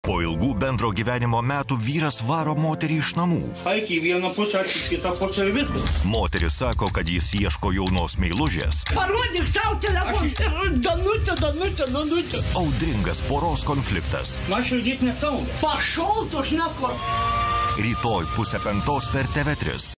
Po ilgų bendro gyvenimo metų vyras varo moterį iš namų. Eik į vieną pusę, aš į kitą pusę ir viskas. Moteris sako, kad jis ieško jaunos meilužės. Parodyk savo telefoną. Danutė. Audringas poros konfliktas. Man širdis neskauda. Pašol tu šneko. Rytoj 4:30 per TV3.